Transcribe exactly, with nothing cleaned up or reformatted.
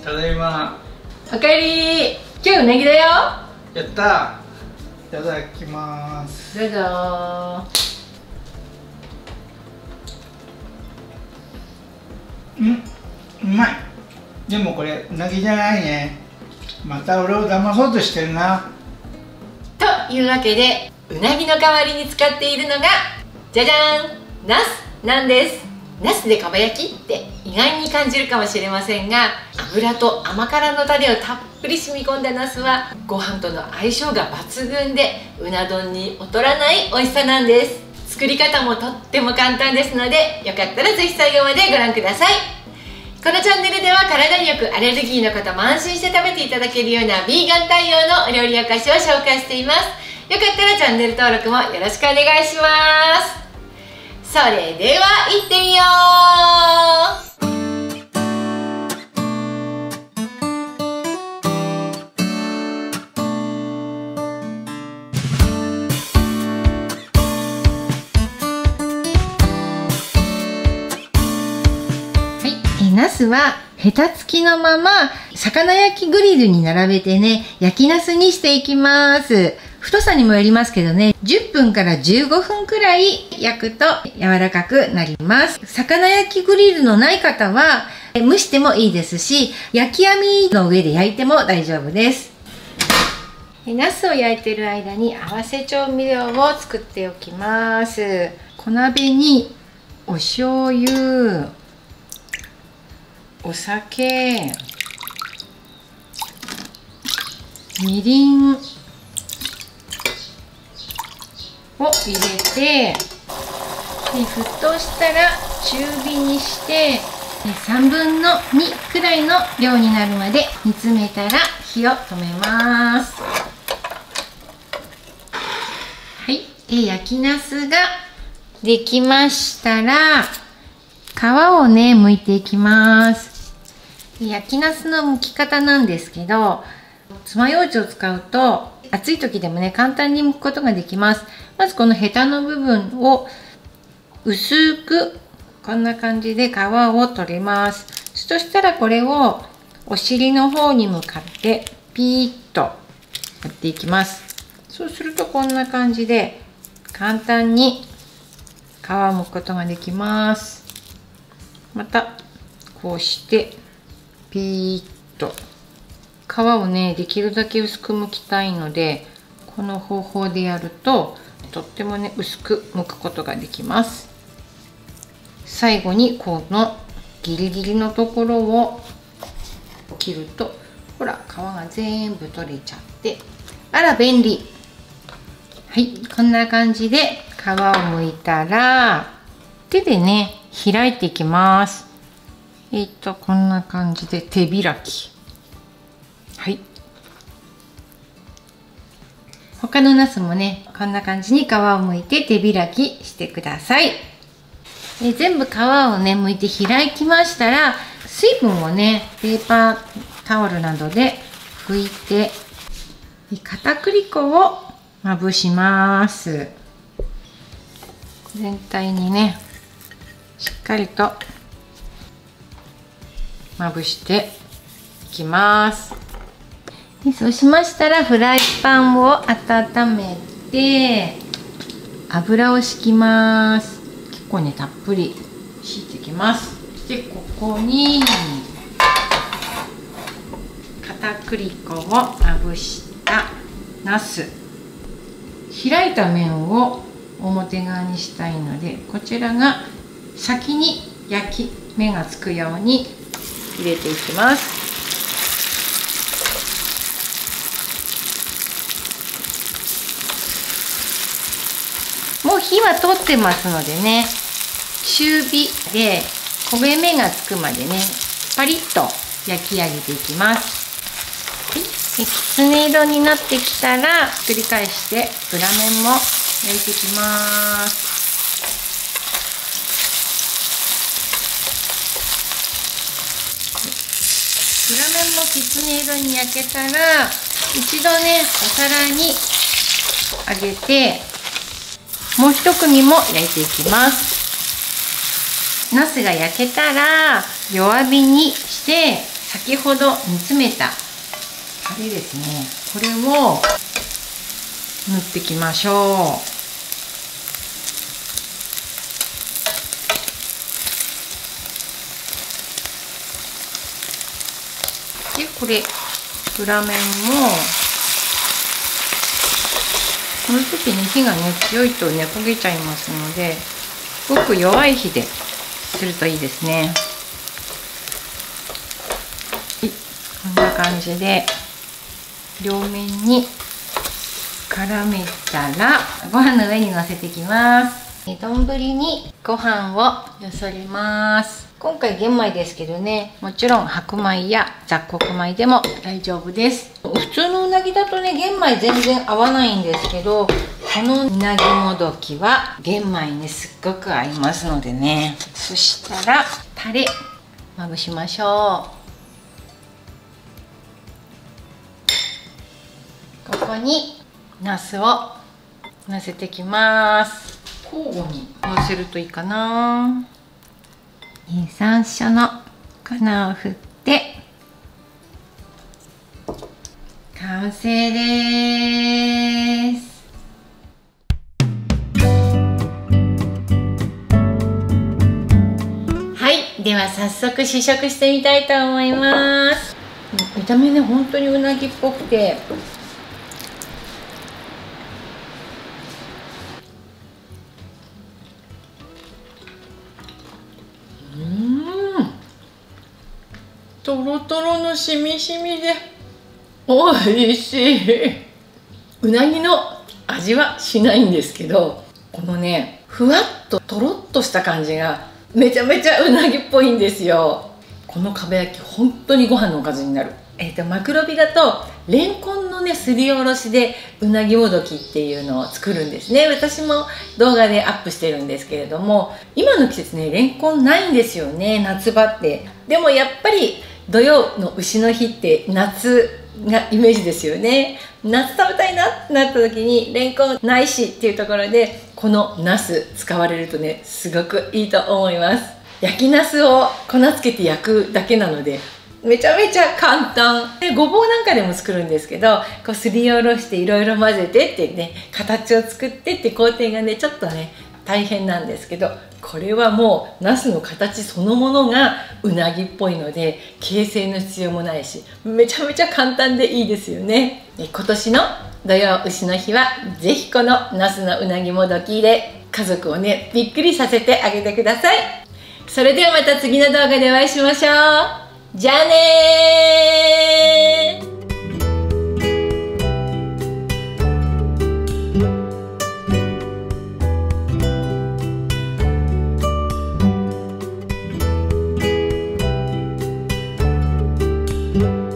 ただいま。 おかえり。今日うなぎだよ。 やった。いただきます。 どうぞ。 うん、うまい。でもこれうなぎじゃないね。また俺を騙そうとしてるな。 というわけで、うなぎの代わりに使っているのがじゃじゃーん、ナスなんです。ナスでかば焼きって意外に感じるかもしれませんが、油と甘辛のタレをたっぷり染み込んだナスはご飯との相性が抜群で、うな丼に劣らない美味しさなんです。作り方もとっても簡単ですので、よかったらぜひ最後までご覧ください。このチャンネルでは体によくアレルギーの方も安心して食べていただけるようなビーガン対応のお料理お菓子を紹介しています。よかったらチャンネル登録もよろしくお願いします。それでは行ってみよう。はい、ナスはヘタ付きのまま魚焼きグリルに並べてね、焼きナスにしていきます。太さにもよりますけどね、じゅっぷんからじゅうごふんくらい焼くと柔らかくなります。魚焼きグリルのない方は蒸してもいいですし、焼き網の上で焼いても大丈夫です。ナスを焼いてる間に合わせ調味料を作っておきます。小鍋にお醤油、お酒、みりんを入れて、で沸騰したら中火にしてさんぶんのにくらいの量になるまで煮詰めたら火を止めます。はい、で焼きナスができましたら皮をね剥いていきます。焼きナスの剥き方なんですけど、爪楊枝を使うと暑い時でもね簡単に剥くことができます。まずこのヘタの部分を薄くこんな感じで皮を取ります。そしたらこれをお尻の方に向かってピーッとやっていきます。そうするとこんな感じで簡単に皮を剥くことができます。またこうしてピーッと皮をねできるだけ薄く剥きたいので、この方法でやるととってもね薄く剥くことができます。最後にこのギリギリのところを切ると、ほら皮が全部取れちゃって、あら便利。はい、こんな感じで皮を剥いたら手でね開いていきます。えっとこんな感じで手開き。はい、他のナスもねこんな感じに皮を剥いて手開きしてください。え全部皮をね剥いて開きましたら、水分をねペーパータオルなどで拭いて片栗粉をまぶします。全体にねしっかりとまぶしていきます。でそうしましたらフライパンを温めて油を敷きます。結構ねたっぷり敷いていきます。でここに片栗粉をまぶしたナス、開いた面を表側にしたいので、こちらが先に焼き目がつくように入れていきます。もう火は通ってますのでね、中火で焦げ目がつくまでねパリッと焼き上げていきます。できつね色になってきたら繰り返して裏面も焼いていきます。裏面もきつね色に焼けたら一度ねお皿にあげて、もう一組も焼いていきます。ナスが焼けたら弱火にして先ほど煮詰めたタレですね、これを塗っていきましょう。でこれ裏面もこの時に火がね強いとね焦げちゃいますので、すごく弱い火でするといいですね。はい、こんな感じで両面に絡めたらご飯の上にのせていきます。丼にご飯をよそります。今回玄米ですけどね、もちろん白米や雑穀米でも大丈夫です。普通のうなぎだとね玄米全然合わないんですけど、このうなぎもどきは玄米にすっごく合いますのでね。そしたらタレまぶしましょう。ここにナスをのせてきます。交互にのせるといいかな。山椒の粉を振って完成です。はい、では早速試食してみたいと思います。見た目ね本当にうなぎっぽくて、うーん、とろとろのしみしみでおいしい。うなぎの味はしないんですけど、このねふわっととろっとした感じがめちゃめちゃうなぎっぽいんですよ。このかば焼き本当にご飯のおかずになる。えーとマクロビだとレンコンのねすりおろしでうなぎもどきっていうのを作るんですね。私も動画でアップしてるんですけれども、今の季節ねレンコンないんですよね、夏場って。でもやっぱり土曜の丑の日って夏がイメージですよね。夏食べたいなってなった時にレンコンないしっていうところで、このナス使われるとねすごくいいと思います。焼きナスを粉つけて焼くだけなのでめちゃめちゃ簡単で、ごぼうなんかでも作るんですけど、こうすりおろしていろいろ混ぜてってね形を作ってって工程がねちょっとね大変なんですけど、これはもうナスの形そのものがうなぎっぽいので形成の必要もないし、めちゃめちゃ簡単でいいですよね。今年の土曜丑の日は是非このナスのうなぎもどきで家族をねびっくりさせてあげてください。それではまた次の動画でお会いしましょう。じゃあねー。you